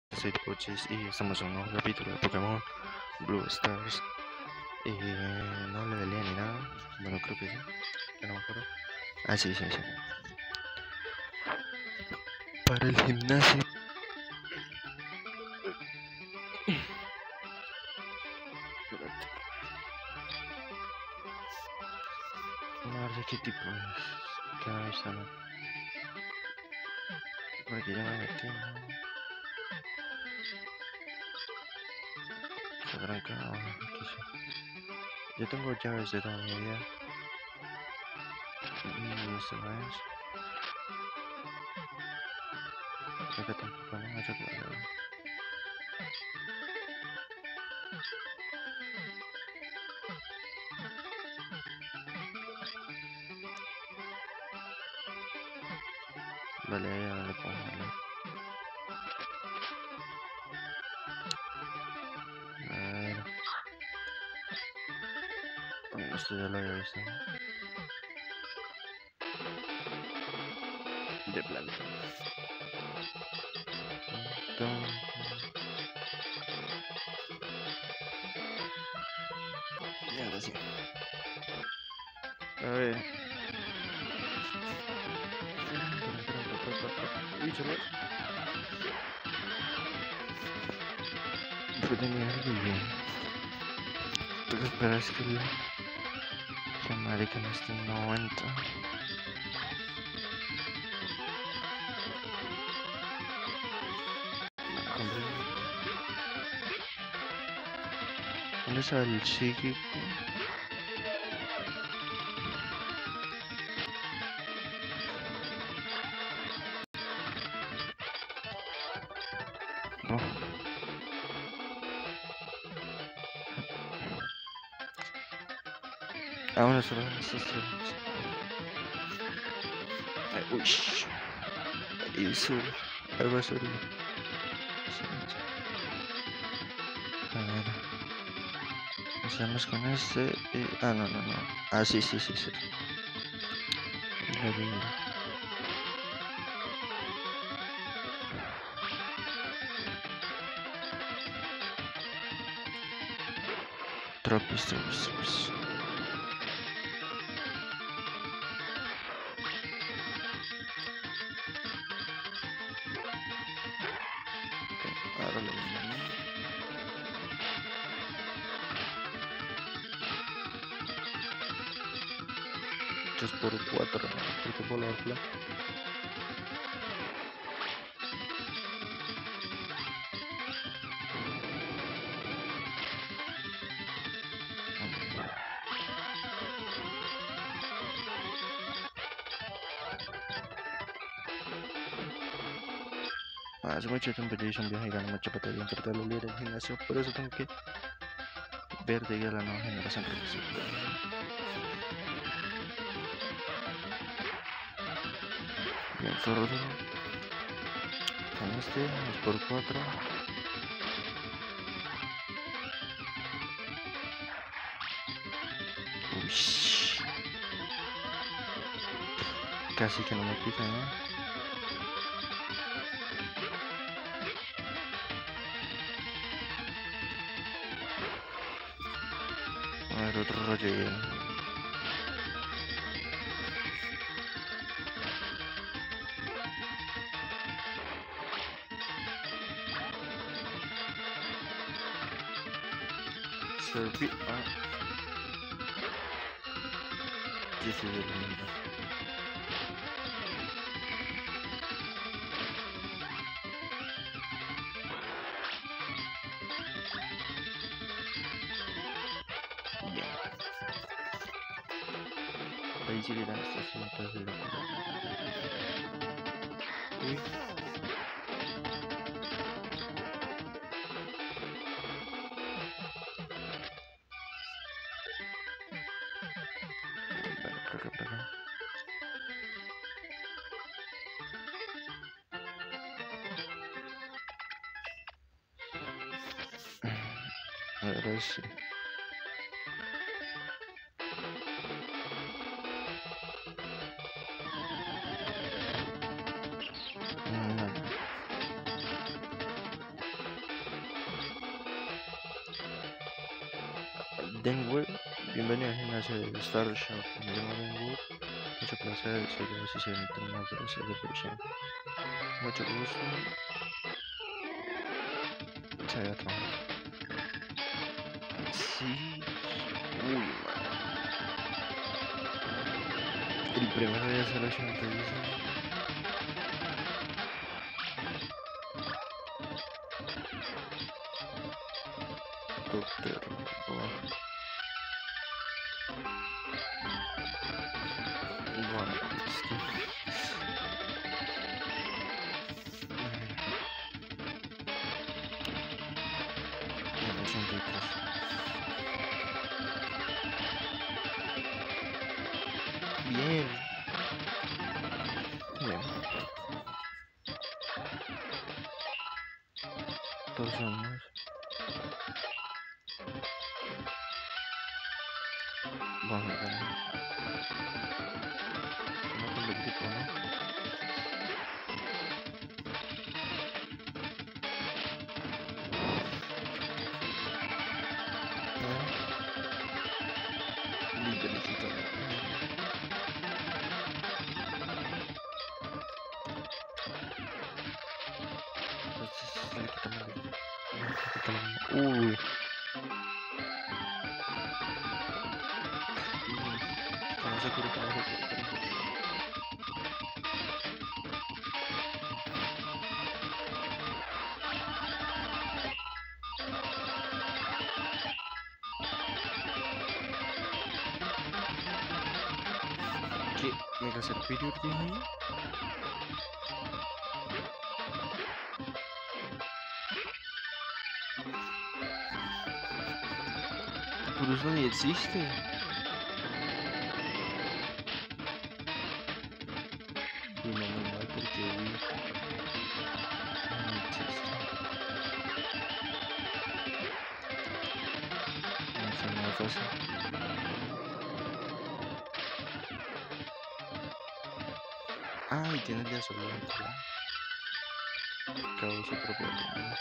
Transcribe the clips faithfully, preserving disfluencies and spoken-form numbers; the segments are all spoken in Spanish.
Soy Coches y estamos en un nuevo capítulo de Pokémon Blue Stars. Y no le delía ni nada. Bueno, creo que sí. Ya no me acuerdo. Ah, sí, sí, sí. Para el gimnasio. A ver de qué tipo es. Que no he visto, ¿no? Porque ya me metí, ¿no? Se habrán cagado, ¿qué sé? Yo tengo llaves de toda mi vida. Y esto no es. Acá tampoco, ¿no? Yo creo. Vale, ahí no le pongo, ¿no? A ver. Bueno, esto ya lo había visto, ¿no? De planta. Entonces... Y ahora sí. A ver. Uy, se ve. Fue tenía algo bien. Pero espera, es que la... La marica no está en noventa. ¿Dónde está el psíquico? No. Ah, bueno, solo estos tres. Uy. Ahí sube. Algo a subir. A ver. Empezamos con este y... Ah, no, no, no. Ah, sí, sí, sí, sí. Lo vi. Tropis, tropis, tropis. Ahora lo mismo, ¿no? tres por cuatro, porque puedo lavar plata. Ah, hace mucho tiempo yo hice un viaje y gané mucha batería en Capital Libre del gimnasio, por eso tengo que ver de ir a la nueva generación que necesito. Bien, zorro, zorro. Con este, dos por cuatro. Uy. Casi que no me quita, ¿no? A ver, otro rollo. Serví. Ah. dieciséis minutos. Bien. Ahí sí que dan estos minutos de locura. Uy. Bueno, por acá, por acá. Ahora sí. No. Denwood, bienvenido al gimnasio de Star Shop. Me llamo Denwood. Mucho placer, soy el asistente más de la selección. Mucho gusto. Se va a trabajar. Sí. Uy, man. El primero de la selección te dice. Doctor. Oh. Bueno, es que... ochenta y tres. Bien. Bien. Dos años. Bueno, bueno. No con el tipo, ¿no? Uy. Que no se cure, que no se cure, que no se cure. ¿Qué? ¿Mega Superior tiene ahí? Pero eso ni existe. Y menos mal porque Wii no existe. No sé, no es fácil. Ah, y tiene el de absoluto, ¿verdad? Cabo su propio tema.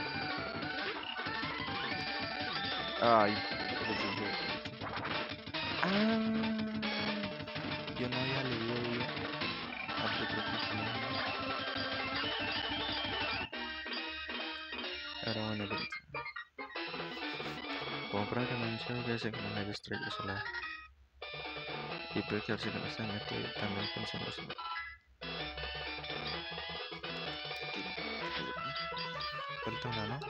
Ay, eso sí es cierto. Ah, yo no había leído bien. Ah, yo creo que sí. Ahora bueno, pero como prácticamente que hace como una estrella solar. Y puede quedarse con esta meta y también pensando así. Falta una, ¿no?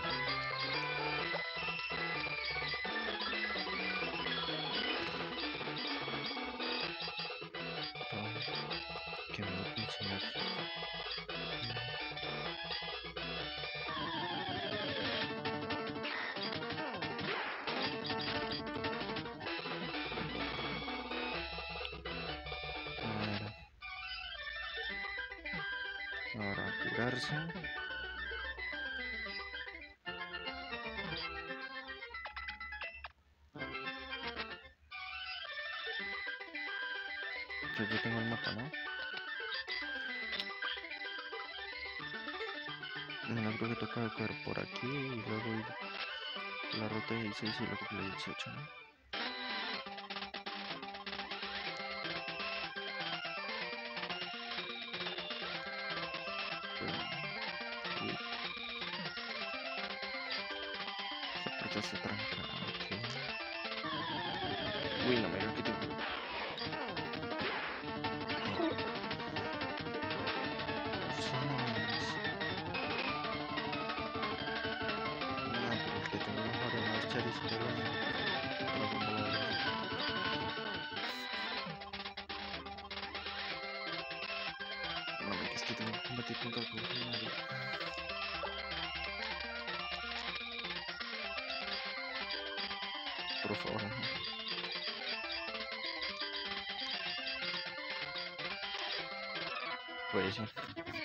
Que me lo puedo enseñar. Ahora, ahora curarse. Pues yo tengo el mapa, ¿no? No creo que toca caer por aquí y luego ir la ruta dieciséis y luego por la dieciocho, ¿no? Pero, uy, esa puerta se tranca, ok. Uy, no me digas que tengo. No, pero es que tengo mejor en las charis y todo. No me digas que tengo que combatir contra el funcionario. Por favor, no. Pues sí.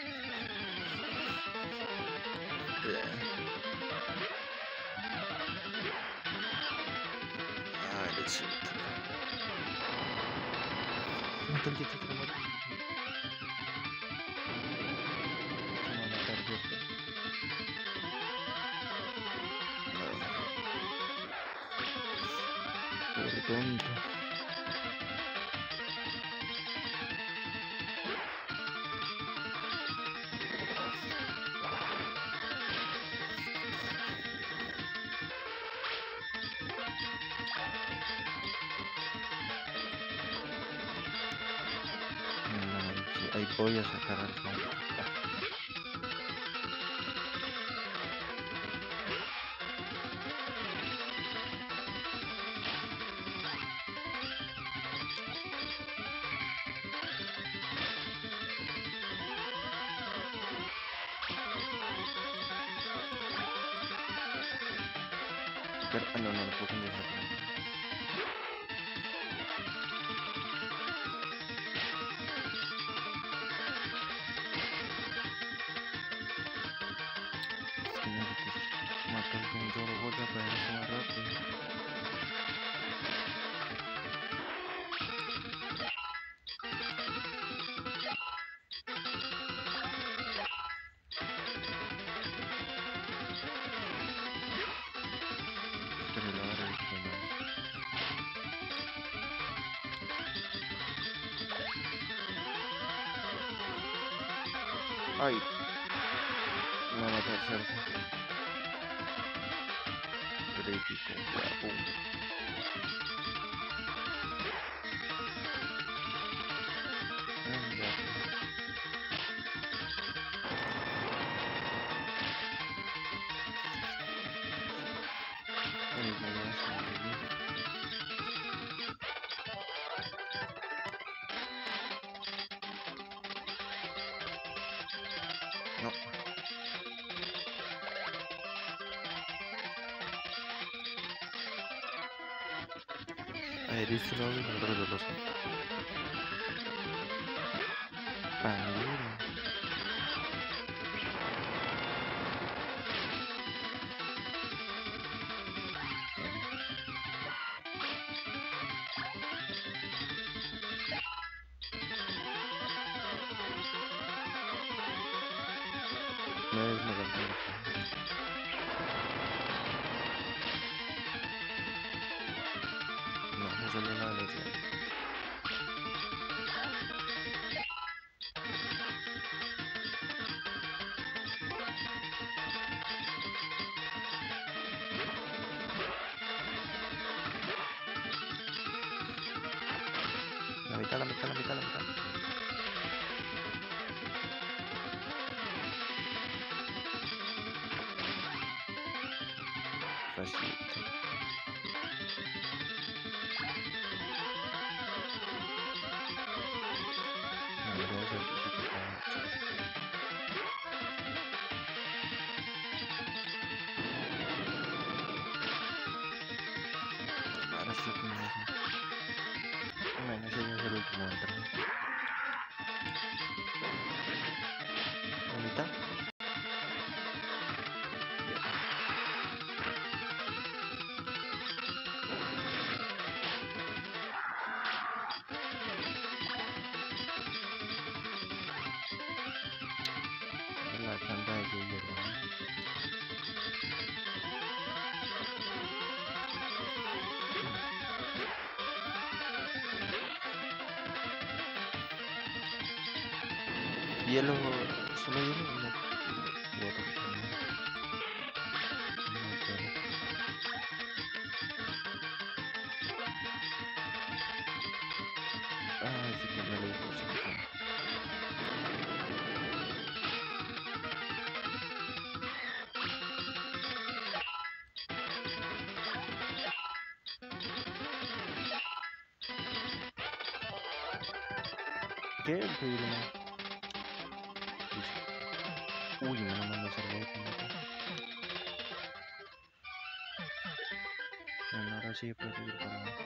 Ah, let's see. Mata el que te quiero matar. Se me va a matar, ¿cierto? No. Pobre tonto. No, ahí voy a sacar al fondo. Pero, ah, no, no, no puedo cambiar. Es que necesito matar con Zoro Boya para irse más rápido. Pero la hora es que no. Ay, me va a matar Cersei. Crítico, guapo. Venga. Ay, me va a salir. No. Eres un hombre muy doloroso. Panduro. No es mega fuerte. No, no solo nada de eso. La mitad, la mitad, la mitad, la mitad. Facilito. La verdad es que sí que está mucho. Ahora sí como eso. Bueno, ese ya es el último entrada. La mitad. La santa de Jaeger, ¿no? Hielo, solo hielo, no. Y otro también. No quiero. Ah, sí que me lo dijo, sí que tengo. ¿Qué? Increíble, ¿no? Uy, me lo mando a hacer de bueno, ahora sí puedo seguir para abajo.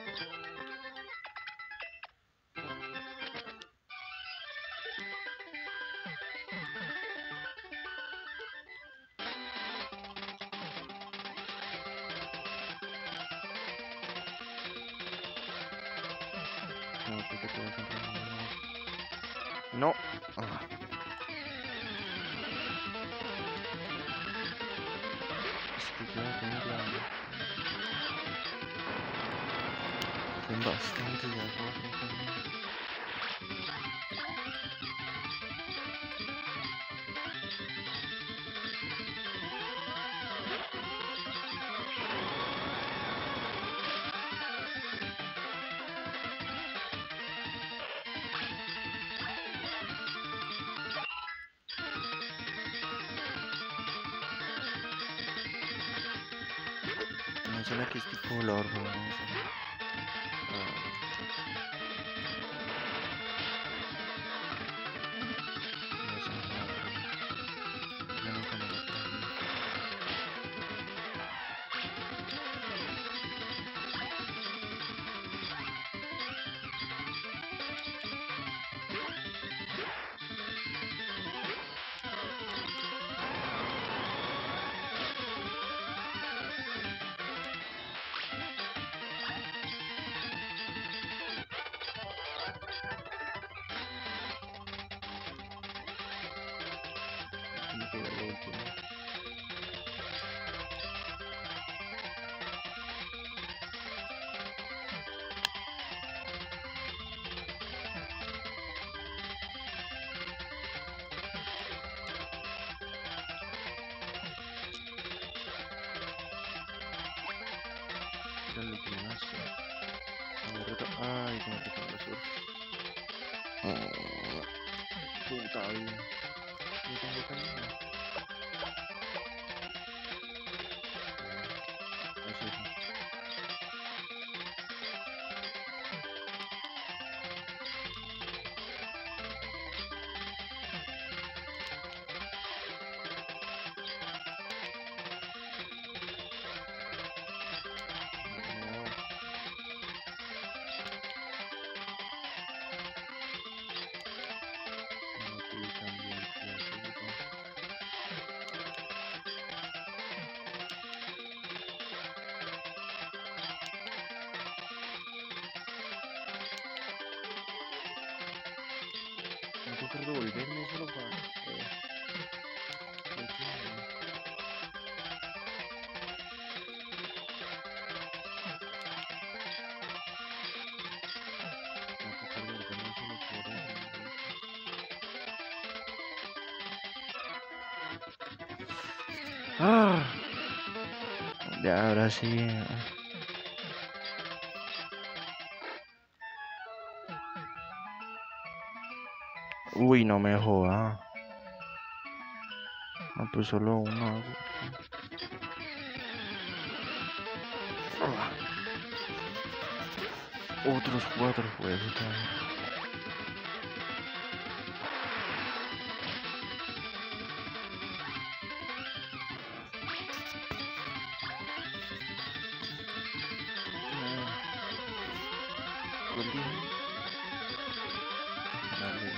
No, porque te voy a comprar una. No. Ah. Es que quiero tener la... Son bastantes ya cuatro. Me suena que es tipo volador, pero no sé. Ah, no sé nada. Yo nunca me lo aprendí. Tiene que ir lo último. Era el ultimazo. La derrota. Ay, que me tocó la suerte. Oh, puta vida. No tengo camino. Eso es. No pude cambiar la ruta. Me toca devolverme solo para. Eh, de aquí, eh, me va a tocar devolverme solo por eso. Ah, ya, ahora sí. Uy, no me joda. No, pues solo uno hago. Ah, otros cuatro juegos también. ¿Cuál dije? Dale.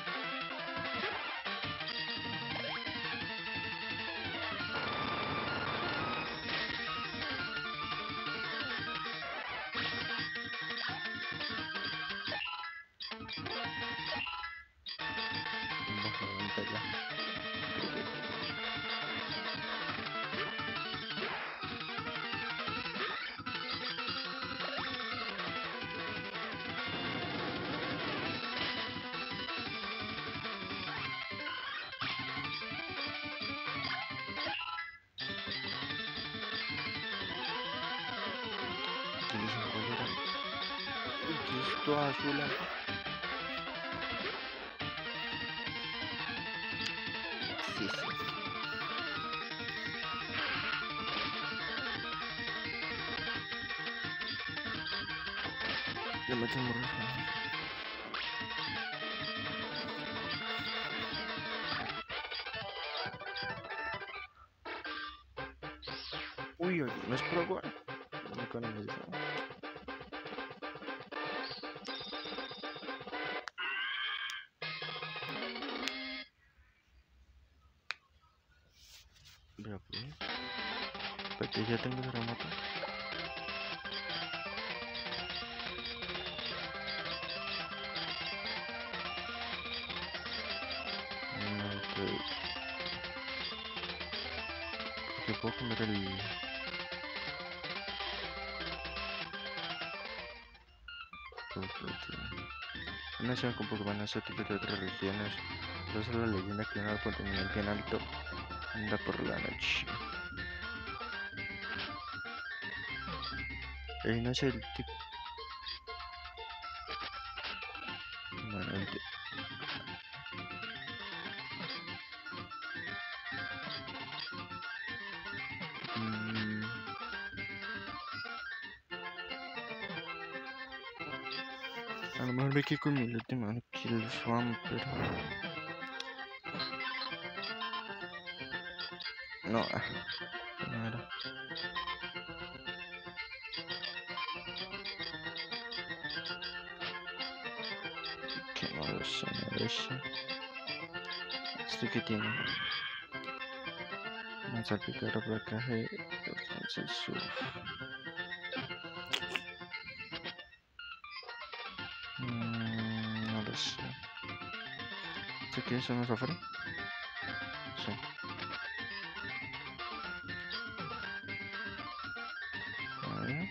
Bajo la pantalla. Creo que. ¿Qué es eso? ¿Cuál era? Uy, ¿qué es esto azul? Sí, sí. Le metemos rojo. Uy, oye, ¿no es pro agua? Nunca lo he visto. Vea, pues. Espérate, ya tengo el remoto. Mm, ok. Porque puedo cambiar el. Por platino. Una nación con Pokémon exóticos de otras regiones. Entonces la leyenda que un árbol de nivel bien alto anda por la noche. Eh, no sé el tipo. Bueno, el tipo. Mm, a lo mejor me quedo con mi última Kill Swamp, pero. No, ah, no era. Que no lo sé, no lo sé. ¿Este que tiene? Un salpicadero, placaje, entonces surf. Mm, no lo sé. ¿Este qué es? ¿Un safari? Sí. A ver.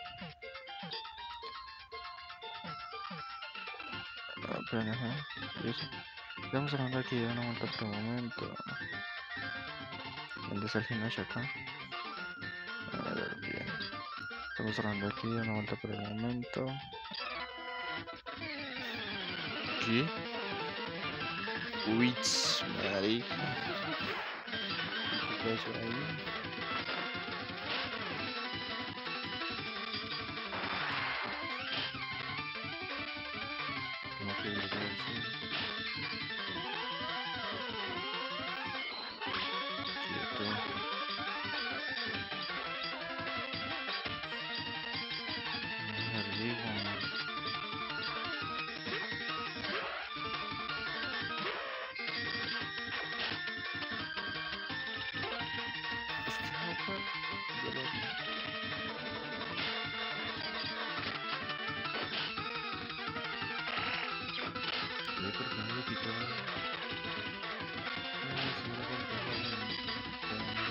Ah, pero ajá. ¿Y eso? Estamos hablando aquí de una vuelta por un momento. ¿Dónde está el gimnasio acá? A ver, bien. Estamos hablando aquí de una vuelta por el momento. ¿Qué? Uy, marica. ¿Qué pasó ahí? Como que lo que decir. Quieto. Arriba. Este mapa ya lo vi. ¿Y por qué no lo quitó? No, se me lo cortó.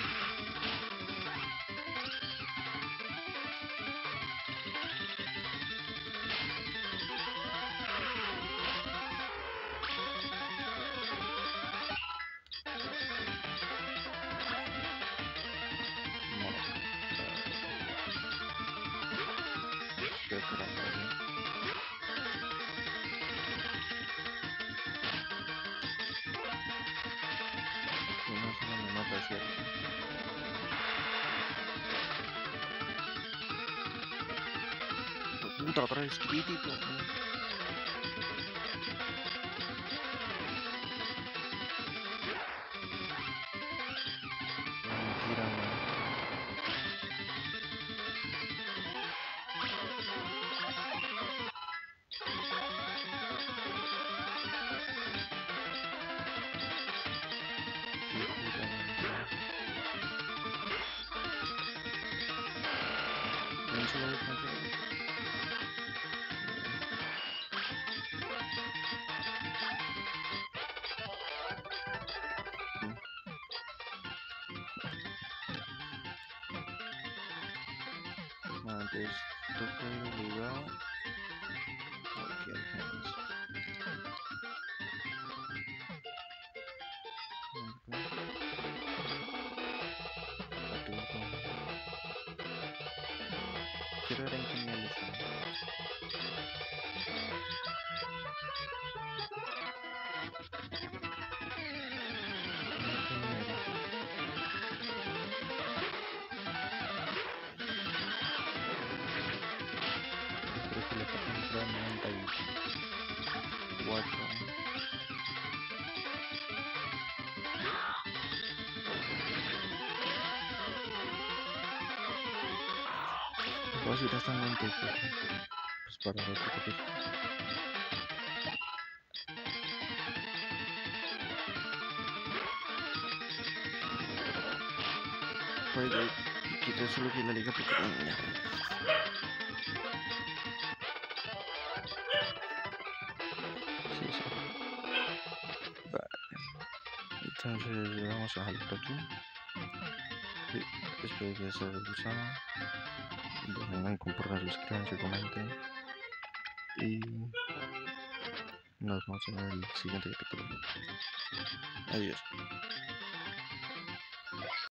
No, estoy esperando ahí. Y no solo me mata, ¿cierto? Puta, otra vez crítico. Mentira, man. Qué puta mentira. Un solo vez, un solo vez. Mm. Bueno, entonces toca ir obligado aquí al gimnasio. Quiero ver en qué nivel está. ¿En qué nivel? Creo que le falta entrar a noventa y cuatro. Voy a subir hasta noventa y cuatro. Pues para el otro capítulo. Pues de quito solo que la liga pequeña. Sí, sí. Vale. Entonces vamos a dejarlo por aquí. Sí, espero que les haya gustado. Denle like, compartan, suscríbanse, comenten. Y nos vemos en el siguiente capítulo. Adiós.